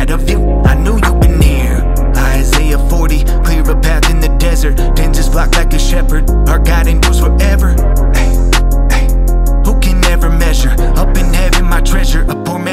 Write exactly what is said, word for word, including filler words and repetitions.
had a view, I knew you'd been near. Isaiah forty, clear a path in the desert. Tends his flock like a shepherd, our God endures forever. Hey, hey, who can never measure? Up in heaven my treasure, I pour